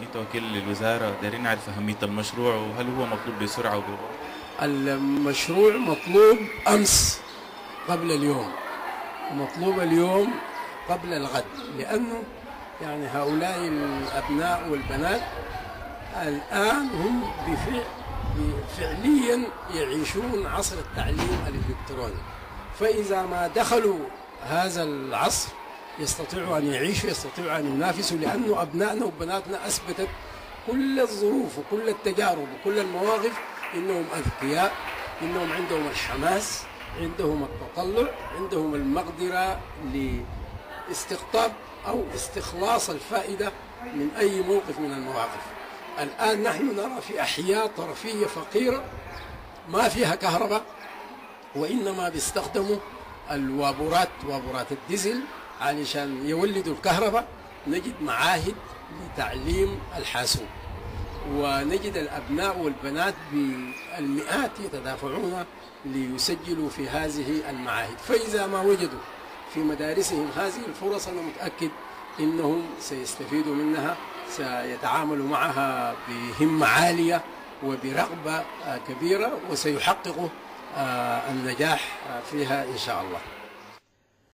انت وكيل للوزاره، دايرين نعرف اهميه المشروع وهل هو مطلوب بسرعه وبوضوح؟ المشروع مطلوب أمس قبل اليوم، ومطلوب اليوم قبل الغد، لأنه يعني هؤلاء الأبناء والبنات الآن هم فعليا يعيشون عصر التعليم الإلكتروني، فإذا ما دخلوا هذا العصر يستطيعوا أن يعيشوا، يستطيعوا أن ينافسوا، لأنه أبنائنا وبناتنا أثبتت كل الظروف وكل التجارب وكل المواقف إنهم أذكياء، إنهم عندهم الحماس، عندهم التطلع، عندهم المقدرة لاستقطاب أو استخلاص الفائدة من أي موقف من المواقف. الآن نحن نرى في أحياء طرفية فقيرة ما فيها كهرباء، وإنما بيستخدموا وابورات الديزل علشان يولدوا الكهرباء. نجد معاهد لتعليم الحاسوب، ونجد الأبناء والبنات بالمئات يتدافعون ليسجلوا في هذه المعاهد، فإذا ما وجدوا في مدارسهم هذه الفرص أنا متأكد إنهم سيستفيدوا منها، سيتعاملوا معها بهمة عالية وبرغبة كبيرة، وسيحققوا النجاح فيها إن شاء الله.